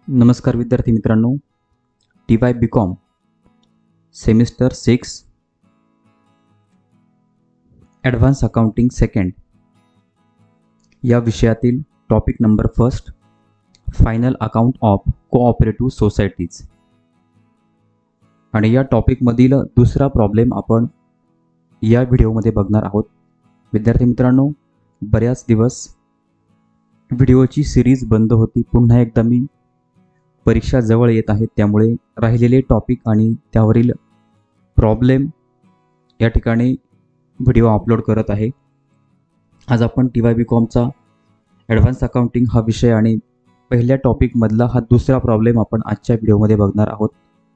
नमस्कार विद्यार्थी मित्रांनो, TY BCom semester 6 advance accounting second या विषयातील topic number first final account of cooperative societies आणि या टॉपिकमधील दुसरा प्रॉब्लेम आपण या व्हिडिओमध्ये बघणार आहोत. विद्यार्थी मित्रांनो, बऱ्याच दिवस व्हिडिओची सिरीज बंद होती. पुन्हा एकदा मी परीक्षा जवळ येत आहेत, त्यामुळे राहिलेले टॉपिक आणि त्यावरील प्रॉब्लेम या ठिकाणी व्हिडिओ अपलोड करत आहे. आज आपण TY BComचा ॲडव्हान्स अकाउंटिंग हा विषय आणि पहिल्या टॉपिकमधला हा दुसरा प्रॉब्लेम आपण आजच्या व्हिडिओमध्ये बघणार आहोत.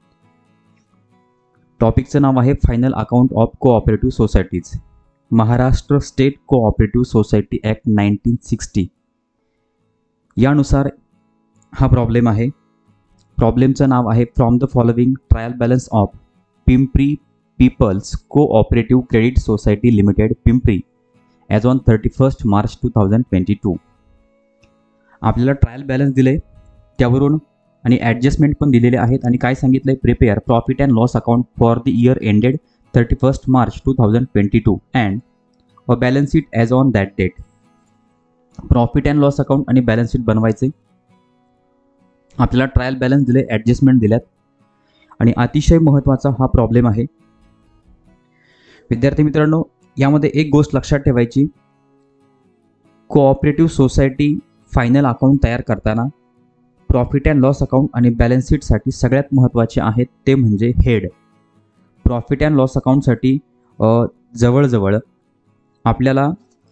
टॉपिकचं नाव आहे final account of cooperative societies. Maharashtra state cooperative society act 1960 यानुसार हा प्रॉब्लेम आहे. प्रॉब्लेमचं नाव आहे from the following trial balance of Pimpri people's cooperative credit society limited Pimpri as on 31 March 2022. आपल्याला ट्रायल बॅलन्स दिले त्यावरून आणि ॲडजस्टमेंट पण दिलेले आहेत आणि काय सांगितलं आहे, prepare profit and loss account for the year ended 31 March 2022 and a balance sheet as on that date. Profit and loss account आणि बॅलन्स शीट बनवायचे. आपल्याला ट्रायल बॅलन्स दिले, ॲडजस्टमेंट दिल्यात आणि अतिशय महत्त्वाचा हा प्रॉब्लेम आहे. विद्यार्थी मित्रांनो, यामध्ये एक गोष्ट लक्षात ठेवायची, कोऑपरेटिव्ह सोसायटी फायनल अकाउंट तयार करताना प्रॉफिट अँड लॉस अकाउंट आणि बॅलन्स शीटसाठी सगळ्यात महत्त्वाचे आहेत ते म्हणजे हेड. प्रॉफिट अँड लॉस अकाउंटसाठी जवळजवळ आपल्याला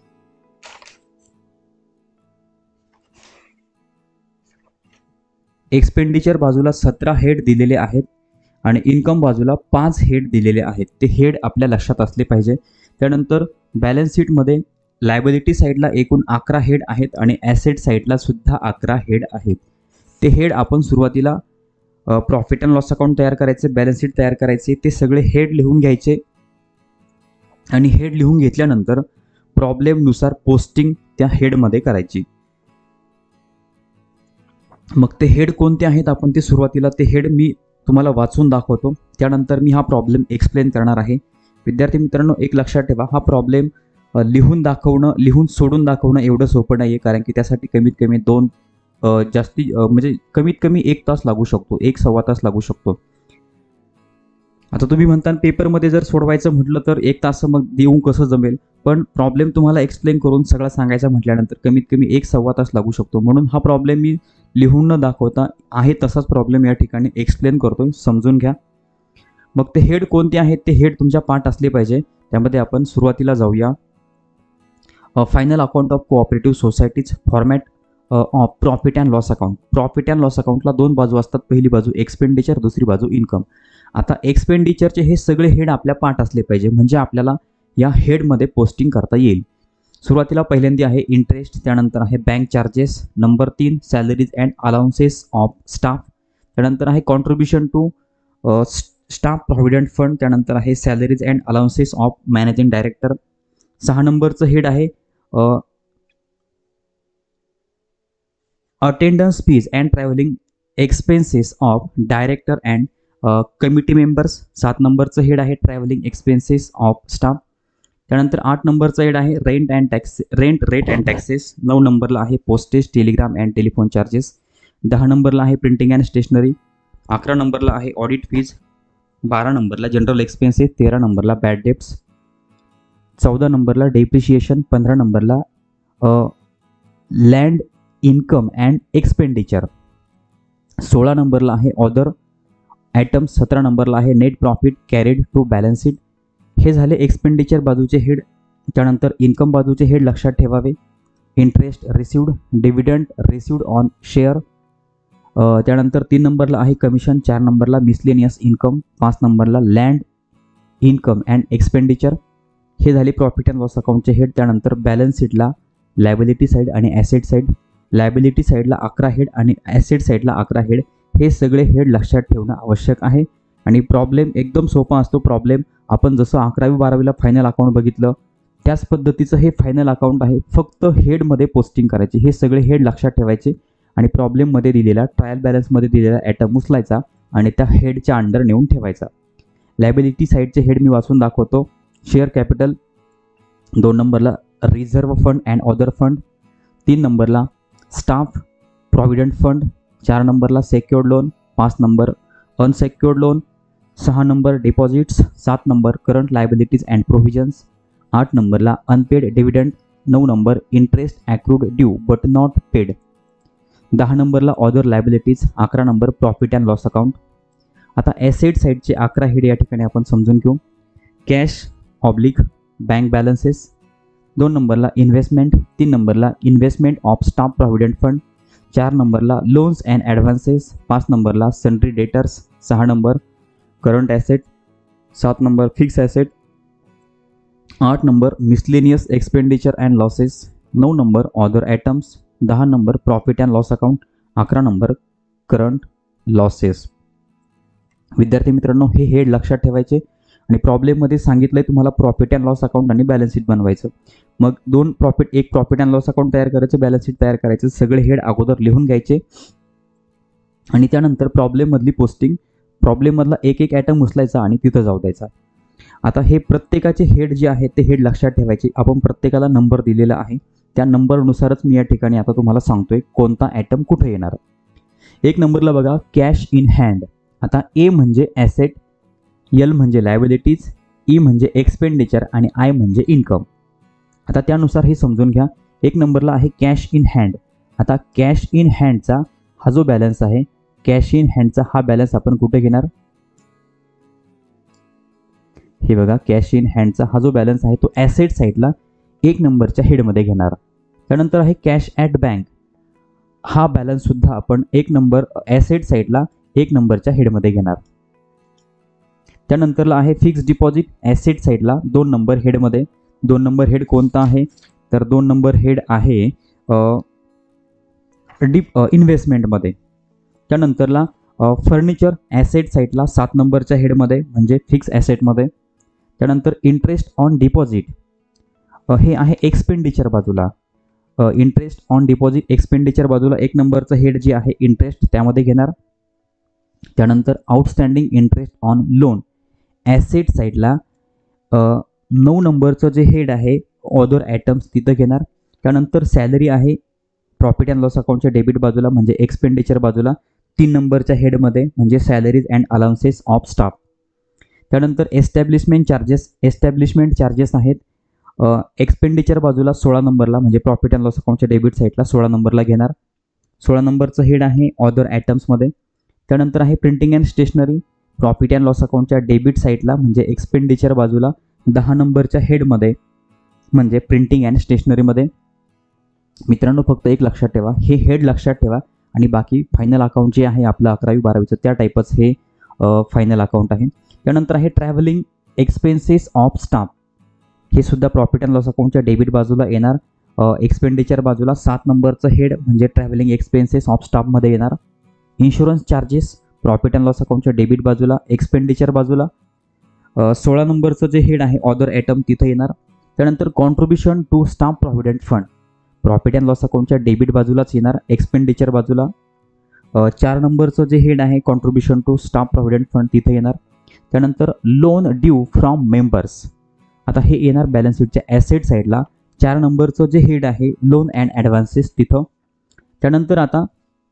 एक्सपेंडिचर बाजूला 17 हेड दिलेले आहेत आणि इन्कम बाजूला 5 हेड दिलेले आहेत. ते हेड आपल्या लक्षात असले पाहिजे. त्यानंतर बॅलन्स शीटमध्ये लायबिलिटी साईडला एकूण 11 हेड आहेत आणि ॲसेट साईडला सुद्धा 11 हेड आहेत. ते हेड आपण सुरुवातीला प्रॉफिट अँड लॉस अकाउंट तयार करायचे, बॅलन्स शीट तयार करायचे, ते सगळे हेड लिहून घ्यायचे आणि हेड लिहून घेतल्यानंतर प्रॉब्लेमनुसार पोस्टिंग त्या हेडमध्ये करायची. मग ते हेड कोणते आहेत आपण ते सुरुवातीला ते हेड मी तुम्हाला वाचून दाखवतो, त्यानंतर मी हा प्रॉब्लेम एक्सप्लेन करणार आहे. विद्यार्थी मित्रांनो, एक लक्षात ठेवा, हा प्रॉब्लेम लिहून सोडून दाखवणं एवढं सोपं नाही आहे, कारण की त्यासाठी कमीत कमी कमीत कमी 1 तास लागू शकतो, 1-1.25 तास लागू शकतो. आता तुम्ही म्हणता पेपरमध्ये जर सोडवायचं म्हटलं तर 1 तास मग देऊन कसं जमेल, पण प्रॉब्लेम तुम्हाला एक्सप्लेन करून सगळं सांगायचा म्हटल्यानंतर कमीत कमी 1-1.25 तास लागू शकतो. म्हणून हा प्रॉब्लेम मी लिहून न दाखवता आहे तसाच प्रॉब्लेम या ठिकाणी एक्सप्लेन करतोय, समजून घ्या. मग ते हेड कोणते आहेत ते हेड तुमच्या पाठ असले पाहिजे. त्यामध्ये आपण सुरुवातीला जाऊया. Final account of cooperative societies format of profit and loss account. Profit and loss अकाउंटला 2 बाजू असतात, पहिली बाजू एक्सपेंडिचर, दुसरी बाजू इन्कम. आता एक्सपेंडिचरचे हे सगळे हेड आपल्या पाठ असले पाहिजे, म्हणजे आपल्याला या हेडमध्ये पोस्टिंग करता येईल. सुरुवातीला पहिल्यांदा आहे इंटरेस्ट, त्यानंतर आहे bank charges, number 3 salaries and allowances of staff, त्यानंतर आहे contribution to staff provident fund, त्यानंतर आहे salaries and allowances of managing director. 6 नंबरचं हेड आहे attendance fees and travelling expenses of director and committee members. 7 नंबरचं head आहे travelling expenses of staff. त्यानंतर 8 नंबरचं हेड आहे रेंट रेट अँड टॅक्सेस. 9 नंबरला आहे postage, telegram and telephone charges. 10 नंबरला आहे प्रिंटिंग अँड स्टेशनरी. 11 नंबरला आहे ऑडिट फीज. 12 नंबरला जनरल एक्सपेन्सेस. 13 नंबरला बॅड डेप्स. 14 नंबरला डेप्रिशिएशन. 15 नंबरला लँड इन्कम अँड एक्सपेंडिचर. 16 नंबरला आहे ऑदर आयटम्स. 17 नंबरला आहे net profit carried to balance sheet. हे झाले एक्सपेंडिचर बाजूचे हेड. त्यानंतर इन्कम बाजूचे हेड लक्षात ठेवावे. Interest received, dividend received on share. त्यानंतर 3 नंबरला आहे कमिशन. 4 नंबरला मिसलेनियस इन्कम. 5 नंबरला लँड इन्कम अँड एक्सपेंडिचर. हे झाले प्रॉफिट अँड लॉस अकाउंटचे हेड. त्यानंतर बॅलन्स शीटला लायबिलिटी साईड आणि ॲसेट साईड. लायबिलिटी साईडला 11 हेड आणि ॲसेट साईडला 11 हेड. हे सगळे हेड लक्षात ठेवणं आवश्यक आहे आणि प्रॉब्लेम एकदम सोपा असतो. प्रॉब्लेम आपण जसं 11वी-12वीला फायनल अकाउंट बघितलं त्याच पद्धतीचं हे फायनल अकाउंट आहे. फक्त हेडमध्ये पोस्टिंग करायची. हे सगळे हेड लक्षात ठेवायचे आणि प्रॉब्लेममध्ये दिलेला ट्रायल बॅलन्समध्ये दिलेला ॲटम उचलायचा आणि त्या हेडच्या अंडर नेऊन ठेवायचा. लायबिलिटी साईडचे हेड मी वाचून दाखवतो. शेअर कॅपिटल, 2 नंबरला reserve fund and other fund, 3 नंबरला स्टाफ प्रॉव्हिडंट फंड, 4 नंबरला secured loan, 5 number unsecured loan, 6 number deposits, 7 number current liabilities and provisions, 8 नंबरला unpaid dividend, 9 number interest accrued due but not paid, 10 नंबरला other liabilities, 11 number profit and loss account. आता asset साईडचे 11 head या ठिकाणी आपण समजून घेऊ. कॅश ऑब्लिक बँक बॅलन्सेस, 2 नंबरला इन्व्हेस्टमेंट, 3 नंबरला investment of staff provident fund, 4 नंबरला लोन्स अँड ॲडव्हान्सेस, 5 नंबरला sundry debtors, 6 number current asset, 7 number fix asset, 8 number miscellaneous expenditure and losses, 9 number other items, 10 number profit and loss account, 11 number current losses. विद्यार्थी मित्रांनो, हे head लक्षात ठेवायचे आणि प्रॉब्लेममध्ये सांगितलंय तुम्हाला प्रॉफिट अँड लॉस अकाउंट आणि बॅलन्स शीट बनवायचं. मग एक प्रॉफिट अँड लॉस अकाउंट तयार करायचं, बॅलन्स शीट तयार करायचं, सगळे हेड अगोदर लिहून घ्यायचे आणि त्यानंतर प्रॉब्लेममधली पोस्टिंग, प्रॉब्लेममधला एक ॲटम उचलायचा आणि तिथं जाऊ द्यायचा. आता हे प्रत्येकाचे हेड जे आहेत ते हेड लक्षात ठेवायचे. आपण प्रत्येकाला नंबर दिलेला आहे, त्या नंबरनुसारच मी या ठिकाणी आता तुम्हाला सांगतोय कोणता ॲटम कुठे येणार. 1 नंबरला बघा कॅश इन हँड. आता ए म्हणजे ॲसेट, एल म्हणजे लायबिलिटीज, ई म्हणजे एक्सपेंडिचर आणि आय म्हणजे इन्कम. आता त्यानुसार हे समजून घ्या. 1 नंबरला आहे कॅश इन हँड. आता कॅश इन हँडचा हा जो बॅलन्स आहे, कॅश इन हँडचा हा बॅलन्स आपण कुठे घेणार? हे बघा, कॅश इन हँडचा हा जो बॅलन्स आहे तो ॲसेट साईडला 1 नंबरच्या हेडमध्ये घेणार. त्यानंतर आहे कॅश ॲट बँक. हा बॅलन्स सुद्धा आपण 1 नंबर ॲसेट साईडला 1 नंबरच्या हेडमध्ये घेणार. त्यानंतरला आहे फिक्स डिपॉझिट, ॲसेट साईडला 2 नंबर हेडमध्ये. 2 नंबर हेड कोणता आहे? तर 2 नंबर हेड आहे इन्व्हेस्टमेंटमध्ये. त्यानंतरला फर्निचर ॲसेट साईडला 7 नंबरच्या हेडमध्ये म्हणजे फिक्स ॲसेटमध्ये. त्यानंतर इंटरेस्ट ऑन डिपॉझिट हे आहे एक्सपेंडिचर बाजूला. इंटरेस्ट ऑन डिपॉझिट एक्सपेंडिचर बाजूला 1 नंबरचं हेड जे आहे इंटरेस्ट त्यामध्ये घेणार. त्यानंतर outstanding interest on loan asset साईडला 9 नंबरचं जे हेड आहे अदर ॲटम्स तिथं घेणार. त्यानंतर सॅलरी आहे प्रॉफिट अँड लॉस अकाउंटच्या डेबिट बाजूला म्हणजे एक्सपेंडिचर बाजूला 3 नंबरच्या हेडमध्ये म्हणजे salaries and allowances of staff. त्यानंतर एस्टॅब्लिशमेंट चार्जेस आहेत एक्सपेंडिचर बाजूला 16 नंबरला म्हणजे प्रॉफिट अँड लॉस अकाउंटच्या डेबिट साईडला 16 नंबरला घेणार. 16 नंबरचं हेड आहे अदर ॲटम्समध्ये. त्यानंतर आहे printing and stationery profit and loss अकाउंटच्या डेबिट साईडला म्हणजे एक्सपेंडिचर बाजूला 10 नंबरच्या हेडमध्ये म्हणजे प्रिंटिंग अँड स्टेशनरीमध्ये. मित्रांनो, फक्त एक लक्षात ठेवा, हे हेड लक्षात ठेवा आणि बाकी फायनल अकाउंट जे आहे आपलं 11वी 12वीचं त्या टाईपच हे फायनल अकाउंट आहे. त्यानंतर आहे ट्रॅव्हलिंग एक्सपेन्सेस ऑफ स्टाफ. हे सुद्धा प्रॉफिट अँड लॉस अकाउंटच्या डेबिट बाजूला येणार. एक्सपेंडिचर बाजूला 7 नंबरचं हेड म्हणजे ट्रॅव्हलिंग एक्सपेन्सेस ऑफ स्टाफमध्ये येणार. Insurance charges profit and loss अकाउंटच्या डेबिट बाजूला एक्सपेंडिचर बाजूला 16 नंबरचं जे हेड आहे अदर ॲटम तिथं येणार. त्यानंतर contribution to staff provident fund profit and loss अकाउंटच्या डेबिट बाजूलाच येणार एक्सपेंडिचर बाजूला. 4 नंबरचं जे हेड आहे contribution to staff provident fund तिथे येणार. त्यानंतर लोन ड्यू फ्रॉम मेंबर्स. आता हे येणार बॅलन्स शीटच्या ॲसेट साईडला 4 नंबरचं जे हेड आहे लोन अँड ॲडव्हान्सेस तिथं. त्यानंतर आता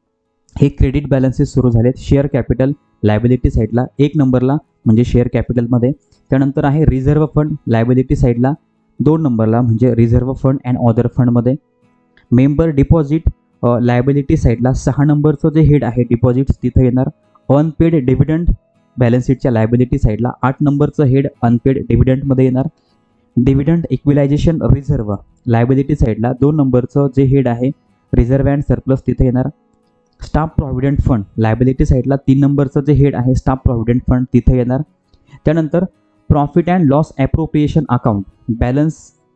हे क्रेडिट बॅलन्सेस सुरू झालेत शेअर कॅपिटल लायबिलिटी साईडला 1 नंबरला म्हणजे शेअर कॅपिटलमध्ये. त्यानंतर आहे रिझर्व्ह फंड लायबिलिटी साईडला 2 नंबरला म्हणजे रिझर्व्ह फंड अँड अदर फंडमध्ये. मेंबर डिपॉझिट लायबिलिटी साईडला 6 नंबरचं जे हेड आहे डिपॉझिट्स तिथं येणार. अनपेड डिव्हिडंड बॅलन्स शीटच्या लायबिलिटी साईडला 8 नंबरचं हेड अनपेड डिव्हिडंडमध्ये येणार. डिव्हिडंड इक्विलायझेशन रिझर्व्ह लायबिलिटी साईडला 2 नंबरचं जे हेड आहे रिझर्व्ह अँड सरप्लस तिथे येणार. स्टाफ प्रॉव्हिडंट फंड लायबिलिटी साईडला 3 नंबरचं जे हेड आहे स्टाफ प्रॉव्हिडंट फंड तिथे येणार. त्यानंतर profit and loss appropriation account balance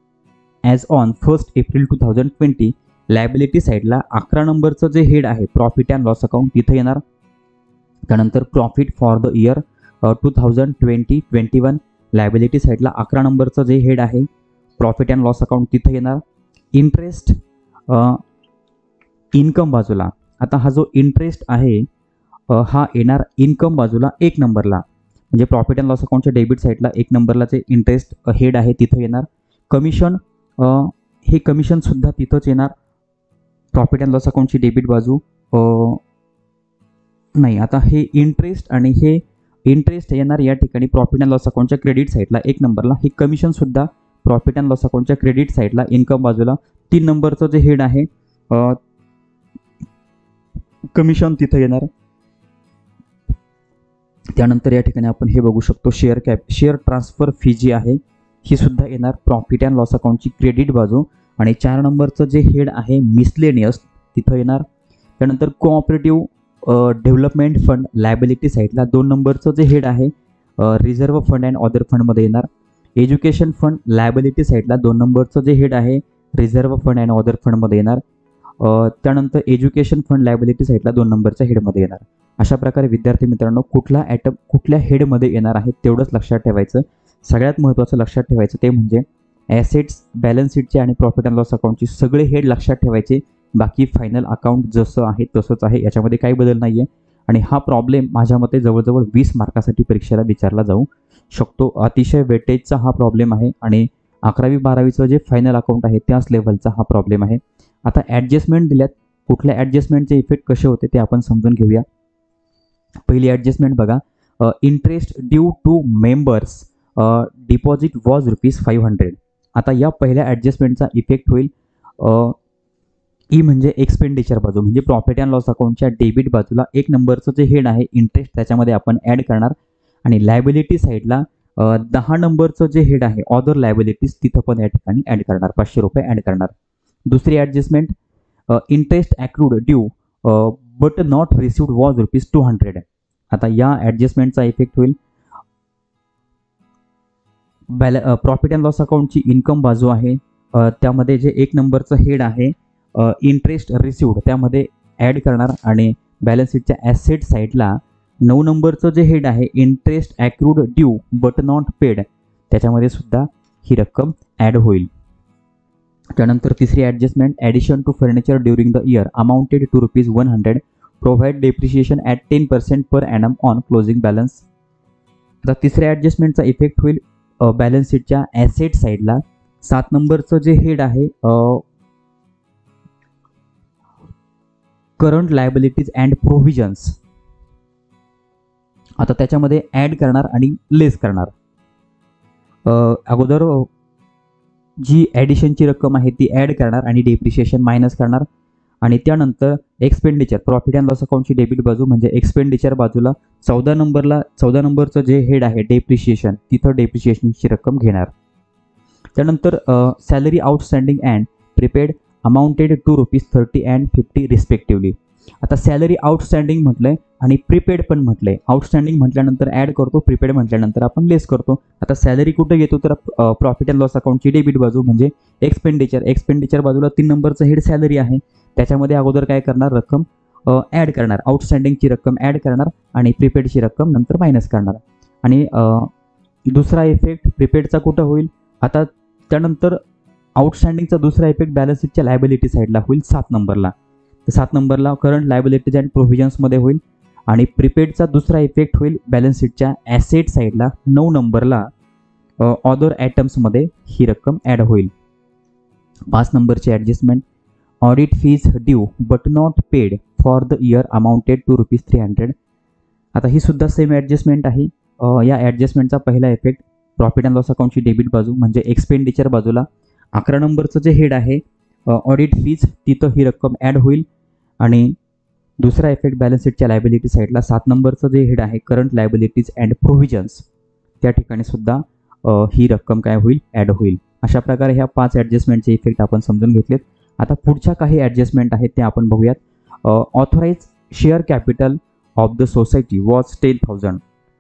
as on 1 April 2020 liability साईडला 11 नंबरचं जे हेड आहे प्रॉफिट अँड लॉस अकाउंट तिथे येणार. त्यानंतर profit for the year 2020-21 liability साईडला 11 नंबरचं जे हेड आहे प्रॉफिट अँड लॉस अकाउंट तिथे येणार. इंटरेस्ट इन्कम बाजूला आता हा जो इंटरेस्ट आहे हा येणार इन्कम बाजूला 1 नंबरला, म्हणजे प्रॉफिट अँड लॉस अकाउंटच्या डेबिट साईडला 1 नंबरला जे इंटरेस्ट हेड आहे तिथं येणार. कमिशन हे कमिशनसुद्धा तिथंच येणार. प्रॉफिट अँड लॉस अकाउंटची डेबिट बाजू नाही, आता हे इंटरेस्ट आणि हे इंटरेस्ट येणार या ठिकाणी प्रॉफिट अँड लॉस अकाउंटच्या क्रेडिट साईडला 1 नंबरला. हे कमिशनसुद्धा प्रॉफिट अँड लॉस अकाउंटच्या क्रेडिट साईडला इन्कम बाजूला 3 नंबरचं जे हेड आहे कमिशन तिथं येणार. त्यानंतर या ठिकाणी आपण हे बघू शकतो शेअर ट्रान्सफर फी जी आहे ही सुद्धा येणार प्रॉफिट अँड लॉस अकाउंटची क्रेडिट बाजू. आणि 4 नंबरचं जे हेड आहे मिसलेनियस तिथं येणार. त्यानंतर कोऑपरेटिव्ह डेव्हलपमेंट फंड लायबिलिटी साईडला 2 नंबरचं जे हेड आहे रिझर्व्ह फंड अँड अदर फंडमध्ये येणार. एज्युकेशन फंड लायबिलिटी साईडला 2 नंबरचं जे हेड आहे रिझर्व्ह फंड अँड अदर फंडमध्ये येणार. त्यानंतर एज्युकेशन फंड लायबिलिटी साईडला 2 नंबरच्या हेडमध्ये येणार. अशा प्रकारे विद्यार्थी मित्रांनो कुठल्या हेडमध्ये येणार आहे तेवढंच लक्षात ठेवायचं. सगळ्यात महत्त्वाचं लक्षात ठेवायचं ते म्हणजे ॲसेट्स बॅलन्स शीटचे आणि प्रॉफिट अँड लॉस अकाउंटचे सगळे हेड लक्षात ठेवायचे. बाकी फायनल अकाउंट जसं आहे तसंच आहे, याच्यामध्ये काही बदल नाही आहे. आणि हा प्रॉब्लेम माझ्या मते जवळजवळ 20 मार्कासाठी परीक्षेला विचारला जाऊ शकतो. अतिशय वेटेजचा हा प्रॉब्लेम आहे आणि 11वी-12वीचं जे फायनल अकाउंट आहे त्याच लेव्हलचा हा प्रॉब्लेम आहे. आता ॲडजस्टमेंट दिल्यात, कुठल्या ॲडजस्टमेंटचे इफेक्ट कसे होते ते आपण समजून घेऊया. पहिली ॲडजस्टमेंट बघा, interest due to members deposit was ₹500. आता या पहिल्या ॲडजस्टमेंटचा इफेक्ट होईल ई म्हणजे एक्सपेंडिचर बाजू, म्हणजे प्रॉफिट अँड लॉस अकाउंटच्या डेबिट बाजूला 1 नंबरचं जे हेड आहे इंटरेस्ट त्याच्यामध्ये आपण ॲड करणार. आणि लायबिलिटी साईडला 10 नंबरचं जे हेड आहे अदर लायबिलिटीज तिथं पण या ठिकाणी ॲड करणार, ₹500 ॲड करणार. दुसरी adjustment, interest accrued due but not received was ₹200. आता या ॲडजस्टमेंटचा इफेक्ट होईल प्रॉफिट अँड लॉस अकाउंटची इन्कम बाजू आहे त्यामध्ये जे 1 नंबरचं हेड आहे इंटरेस्ट रिसिव्ड त्यामध्ये ॲड करणार. आणि बॅलन्स शीटच्या ॲसेट साईडला 9 नंबरचं जे हेड आहे interest accrued due but not paid त्याच्यामध्ये सुद्धा ही रक्कम ॲड होईल. त्यानंतर तिसरी adjustment, addition to furniture during the year amounted to ₹100 provide depreciation at 10% per annum on closing balance. आता तिसऱ्या ॲडजस्टमेंटचा इफेक्ट होईल बॅलन्स शीटच्या ॲसेट साईडला 7 नंबरचं जे हेड आहे करंट लायबिलिटीज अँड प्रोव्हिजन्स आता त्याच्यामध्ये ॲड करणार आणि लेस करणार. अगोदर जी ॲडिशनची रक्कम आहे ती ॲड करणार आणि डेप्रिशिएशन मायनस करणार. आणि त्यानंतर एक्सपेंडिचर प्रॉफिट अँड लॉस अकाउंटची डेबिट बाजू म्हणजे एक्सपेंडिचर बाजूला 14 नंबरचं जे हेड आहे डेप्रिशिएशन तिथं डेप्रिशिएशनची रक्कम घेणार. त्यानंतर salary outstanding and prepaid amounted to ₹30 and 50 respectively. आता सॅलरी आउटस्टँडिंग म्हटलंय आणि प्रीपेड पण म्हटलंय. आउटस्टँडिंग म्हटल्यानंतर ॲड करतो, प्रीपेड म्हटल्यानंतर आपण लेस करतो. आता सॅलरी कुठे घेतो तर प्रॉफिट अँड लॉस अकाउंटची डेबिट बाजू म्हणजे एक्सपेंडिचर बाजूला 3 नंबरचं हेड सॅलरी आहे त्याच्यामध्ये अगोदर काय करणार रक्कम ॲड करणार, आउटस्टँडिंगची रक्कम ॲड करणार आणि प्रीपेडची रक्कम नंतर मायनस करणार. आणि दुसरा इफेक्ट प्रीपेडचा कुठं होईल, आता त्यानंतर आउटस्टँडिंगचा दुसरा इफेक्ट बॅलन्स शीटच्या लायबिलिटी साईडला होईल 7 नंबरला. तर 7 नंबरला करंट लायबिलिटीज अँड प्रोव्हिजन्समध्ये होईल. आणि प्रीपेडचा दुसरा इफेक्ट होईल बॅलन्स शीटच्या ॲसेट साईडला 9 नंबरला अदर आयटम्समध्ये ही रक्कम ॲड होईल. 5 नंबरची adjustment, audit fees due but not paid for the year amounted to ₹300. आता ही सुद्धा सेम ॲडजस्टमेंट आहे. या ॲडजस्टमेंटचा पहिला इफेक्ट प्रॉफिट अँड लॉस अकाउंटची डेबिट बाजू म्हणजे एक्सपेंडिचर बाजूला 11 नंबरचं जे हेड आहे ऑडिट फीज तिथं ही रक्कम ॲड होईल. आणि दुसरा इफेक्ट बॅलन्स शीटच्या लायबिलिटी साईडला 7 नंबरचं जे हेड आहे करंट लायबिलिटीज अँड प्रोव्हिजन्स त्या ठिकाणी सुद्धा ही रक्कम काय होईल ॲड होईल. अशा प्रकारे ह्या 5 ॲडजस्टमेंटचे इफेक्ट आपण समजून घेतलेत. आता पुढच्या काही ॲडजस्टमेंट आहेत ते आपण बघूयात. Authorised share capital of the society was 10,000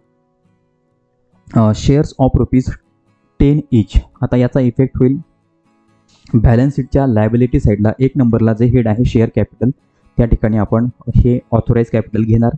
shares of ₹10 each. आता याचा इफेक्ट होईल बॅलन्स शीटच्या लायबिलिटी साईडला 1 नंबरला जे हेड आहे शेअर कॅपिटल त्या ठिकाणी आपण हे ऑथोराइज कॅपिटल घेणार.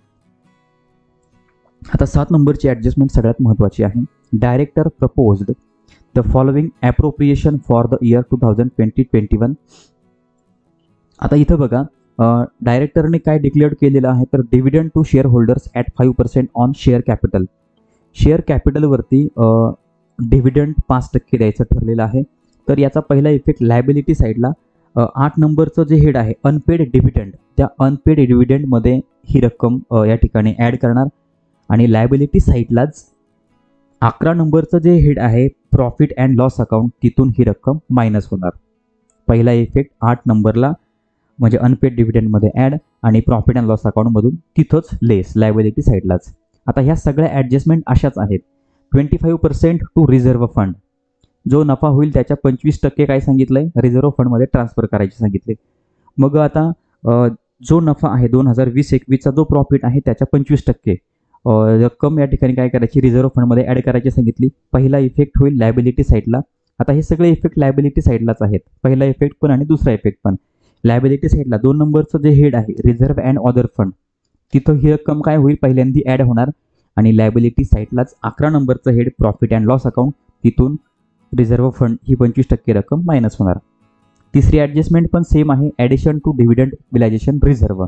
आता 7 नंबरची ॲडजस्टमेंट सगळ्यात महत्त्वाची आहे. Director proposed the following appropriation for the year 2020-21. आता इथं बघा डायरेक्टरने काय डिक्लेअर केलेलं आहे तर dividend to share holders at 5% on share capital. Share कॅपिटलवरती डिव्हिडंड 5% द्यायचं ठरलेलं आहे. तर याचा पहिला इफेक्ट लायबिलिटी साईडला 8 नंबरचं जे हेड आहे अनपेड डिव्हिडंड, त्या अनपेड डिव्हिडंडमध्ये ही रक्कम या ठिकाणी ॲड करणार आणि लायबिलिटी साईडलाच 11 नंबरचं जे हेड आहे प्रॉफिट अँड लॉस अकाउंट, तिथून ही रक्कम मायनस होणार. पहिला इफेक्ट 8 नंबरला म्हणजे अनपेड डिव्हिडंडमध्ये ॲड आणि प्रॉफिट अँड लॉस अकाउंटमधून तिथंच लेस लायबिलिटी साईडलाच. आता ह्या सगळ्या ॲडजस्टमेंट अशाच आहेत. 25% टू रिझर्व्ह फंड, जो नफा होईल त्याच्या 25% काय सांगितलं आहे रिझर्व्ह फंडमध्ये ट्रान्सफर करायचे सांगितले. मग आता जो नफा आहे 2020-21चा जो प्रॉफिट आहे त्याच्या 25% रक्कम या ठिकाणी काय करायची रिझर्व्ह फंडमध्ये ॲड करायची सांगितली. पहिला इफेक्ट होईल लायबिलिटी साईडला. आता हे सगळे इफेक्ट लायबिलिटी साईडलाच आहेत, पहिला इफेक्ट पण आणि दुसरा इफेक्ट पण. लायबिलिटी साईडला 2 नंबरचं जे हेड आहे रिझर्व्ह अँड अदर फंड, तिथं ही रक्कम काय होईल पहिल्यांदी ॲड होणार आणि लायबिलिटी साईडलाच 11 नंबरचं head profit and loss account, तिथून रिझर्व्ह फंड ही 25% रक्कम मायनस होणार. तिसरी ॲडजस्टमेंट पण सेम आहे, addition to dividend equalisation reserve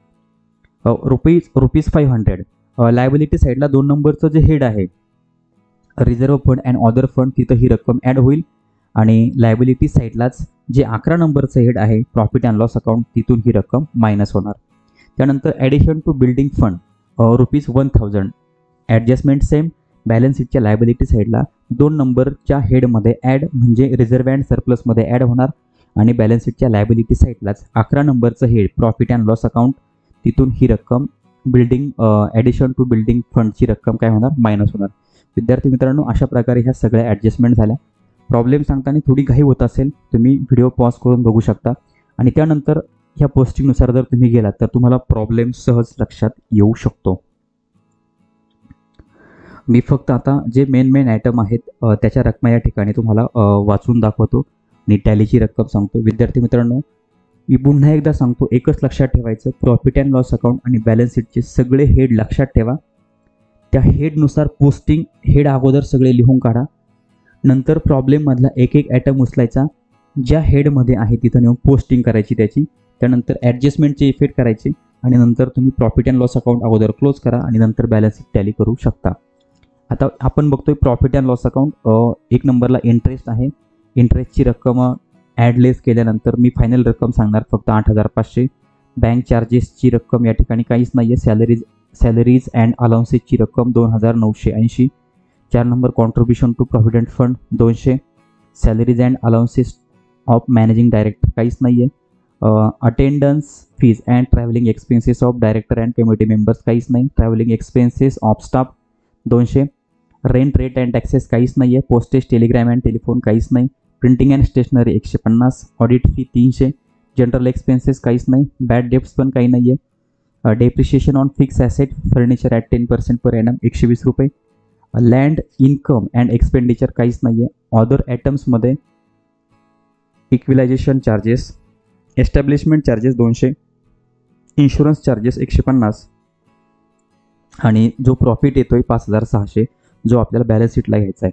rupees 500. Liability साईडला 2 नंबरचं जे हेड आहे reserve fund and other fund, तिथं ही रक्कम ॲड होईल आणि लायबिलिटी साईडलाच जे 11 नंबरचं हेड आहे प्रॉफिट अँड लॉस अकाउंट, तिथून ही रक्कम मायनस होणार. त्यानंतर addition to building fund rupees 1000. Adjustment same, balance शीटच्या लायबिलिटी साईडला 2 नंबरच्या हेडमध्ये ॲड म्हणजे रिझर्व्ह अँड सरप्लसमध्ये ॲड होणार आणि बॅलन्स शीटच्या लायबिलिटी साईडलाच 11 नंबरचं head profit and loss account, तिथून ही रक्कम बिल्डिंग ॲडिशन टू बिल्डिंग फंडची रक्कम काय होणार मायनस होणार. विद्यार्थी मित्रांनो, अशा प्रकारे ह्या सगळ्या ॲडजस्टमेंट झाल्या. प्रॉब्लेम सांगताना थोडी घाई होत असेल तुम्ही व्हिडिओ पॉज करून बघू शकता आणि त्यानंतर ह्या पोस्टिंगनुसार जर तुम्ही गेलात तर तुम्हाला प्रॉब्लेम सहज लक्षात येऊ शकतो. मी फक्त आता जे मेन आयटम आहेत त्याच्या रकमा या ठिकाणी तुम्हाला वाचून दाखवतो आणि टॅलीची रक्कम सांगतो. विद्यार्थी मित्रांनो, मी पुन्हा एकदा सांगतो, एकच लक्षात ठेवायचं, प्रॉफिट अँड लॉस अकाउंट आणि बॅलन्स शीटचे सगळे हेड लक्षात ठेवा. त्या हेडनुसार पोस्टिंग हेड अगोदर सगळे लिहून काढा. नंतर प्रॉब्लेममधला एक ॲटम उचलायचा, ज्या हेडमध्ये आहे तिथं नेऊन पोस्टिंग करायची त्याची. त्यानंतर ॲडजस्टमेंटचे इफेक्ट करायचे आणि नंतर तुम्ही प्रॉफिट अँड लॉस अकाउंट अगोदर क्लोज करा आणि नंतर बॅलन्स शीट टॅली करू शकता. आता आपण बघतोय प्रॉफिट अँड लॉस अकाउंट. 1 नंबरला इंटरेस्ट आहे. इंटरेस्टची रक्कम ॲड लेस केल्यानंतर मी फायनल रक्कम सांगणार फक्त 8500. बँक चार्जेसची रक्कम या ठिकाणी काहीच नाही आहे. सॅलरीज अँड अलाउन्सेसची रक्कम 2980. 4 number contribution to provident fund 200. Salaries and allowances of managing director काहीच नाही आहे. Attendance fees and travelling expenses of director and committee members काहीच नाही. Travelling expenses of staff 200. Rent rate and taxes काहीच नाही आहे. Postage telegram and telephone काहीच नाही. Printing and stationery 150. Audit fee 300. General expenses काहीच नाही. बॅड डेप्स पण काही नाही आहे. Depreciation on fix asset furniture at 10% per annum 120 रुपये. लँड इन्कम अँड एक्सपेंडिचर काहीच नाही आहे. अदर ॲटम्समध्ये equalisation charges, establishment charges 200, insurance charges 150 आणि जो प्रॉफिट येतोय 5600 जो आपल्याला बॅलन्स शीटला घ्यायचा आहे.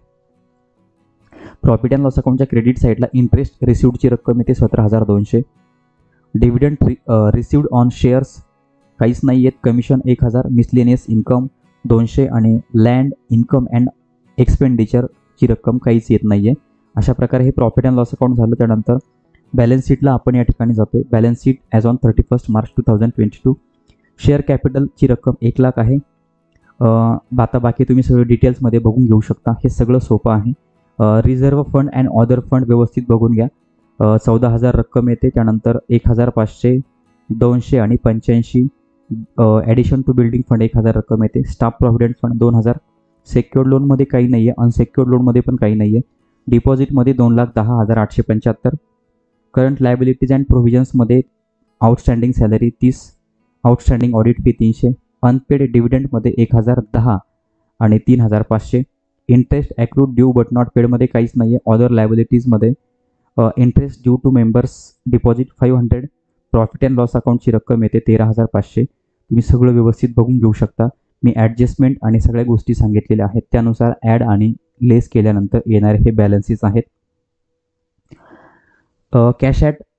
प्रॉफिट अँड लॉस अकाउंटच्या क्रेडिट साईडला इंटरेस्ट रिसिव्डची रक्कम येते 17200. डिव्हिडंड रिसिव्ड ऑन शेअर्स काहीच नाही आहेत. कमिशन 1000. मिसलेनियस इन्कम 200 आणि लँड इन्कम अँड एक्सपेंडिचरची रक्कम काहीच येत नाही आहे. अशा प्रकारे हे प्रॉफिट अँड लॉस अकाउंट झालं. त्यानंतर बॅलन्स शीटला आपण या ठिकाणी जातोय. Balance sheet as on 31 March 2022. Share कॅपिटलची रक्कम 1 लाख आहे. आता बाकी तुम्ही सगळं डिटेल्समध्ये बघून घेऊ शकता. हे सगळं सोपं आहे. Reserve fund and other fund व्यवस्थित बघून घ्या. 14000 रक्कम येते. त्यानंतर 1500, 200 आणि 85. ॲडिशन टू बिल्डिंग फंड 1000 रक्कम येते. Staff provident fund 2000. सेक्युअर्ड लोनमध्ये काही नाही आहे. अनसेक्युअर्ड लोनमध्ये पण काही नाही आहे. डिपॉझिटमध्ये 2,10,875. करंट लायबिलिटीज अँड प्रोव्हिजन्समध्ये outstanding salary 30. Outstanding audit fee 300. Unpaid डिव्हिडंडमध्ये 1010 आणि 3500. Interest accrued due but not पेडमध्ये काहीच नाही आहे. अदर लायबिलिटीजमध्ये interest due to members deposit 500. Profit and loss अकाउंटची रक्कम येते 13,500. तुम्ही सगळं व्यवस्थित बघून घेऊ शकता. मी ॲडजस्टमेंट आणि सगळ्या गोष्टी सांगितलेल्या आहेत, त्यानुसार ॲड आणि लेस केल्यानंतर येणारे हे बॅलन्सेस आहेत. कॅश ॲट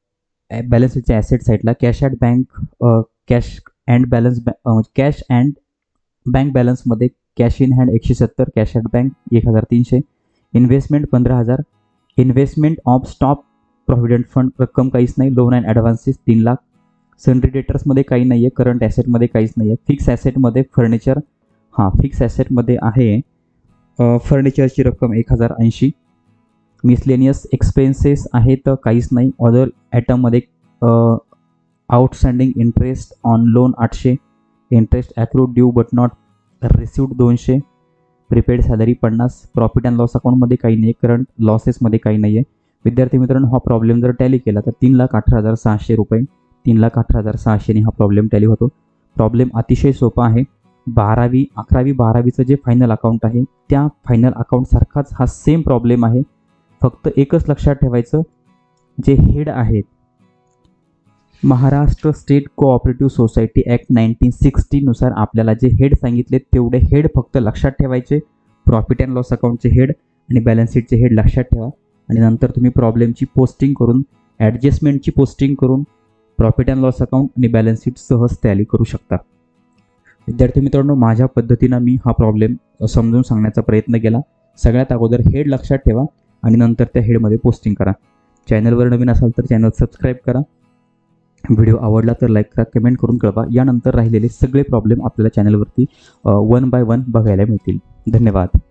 बॅलन्स शीटच्या ॲसेट साईडला cash at bank, cash and balance, cash and bank बॅलन्समध्ये cash in hand 170, cash at bank 1300, investment 15,000, investment of stock provident fund रक्कम काहीच नाही, loan and advances 3 lakh, sundry डेटर्समध्ये काही नाही आहे, करंट ॲसेटमध्ये काहीच नाही आहे, फिक्स ॲसेटमध्ये फर्निचर, फिक्स ॲसेटमध्ये आहे फर्निचरची रक्कम 1080, मिसलेनियस एक्सपेन्सेस आहेत काहीच नाही, अदर ॲटममध्ये outstanding interest on loan 800, interest accrued due but not received 200, prepaid salary 50, profit and loss अकाउंटमध्ये काही नाही आहे, करंट लॉसेसमध्ये काही नाही आहे. विद्यार्थी मित्रांनो, हा प्रॉब्लेम जर टॅली केला तर 3,18,600 रुपये, 3,18,600 हा प्रॉब्लेम टॅली होतो. प्रॉब्लेम अतिशय सोपा आहे. 11वी-12वीचं जे फायनल अकाउंट आहे त्या फायनल अकाउंटसारखाच हा सेम प्रॉब्लेम आहे. फक्त एकच लक्षात ठेवायचं, जे हेड आहेत Maharashtra state cooperative society act 1960 नुसार आपल्याला जे हेड सांगितले तेवढे हेड फक्त लक्षात ठेवायचे. प्रॉफिट अँड लॉस अकाउंटचे हेड आणि बॅलन्स शीटचे हेड लक्षात ठेवा आणि नंतर तुम्ही प्रॉब्लेमची पोस्टिंग करून, ॲडजस्टमेंटची पोस्टिंग करून प्रॉफिट अँड लॉस अकाउंट आणि बॅलन्स शीट सहज टॅली करू शकता. विद्यार्थी मित्रांनो, माझ्या पद्धतीनं मी हा प्रॉब्लेम समजून सांगण्याचा प्रयत्न केला. सगळ्यात अगोदर हेड लक्षात ठेवा आणि नंतर त्या हेडमध्ये पोस्टिंग करा. चॅनलवर नवीन असाल तर चॅनल सबस्क्राईब करा. व्हिडिओ आवडला तर लाईक करा, कमेंट करून कळवा. यानंतर राहिलेले सगळे प्रॉब्लेम आपल्याला चॅनलवरती 1 बाय 1 बघायला मिळतील. धन्यवाद.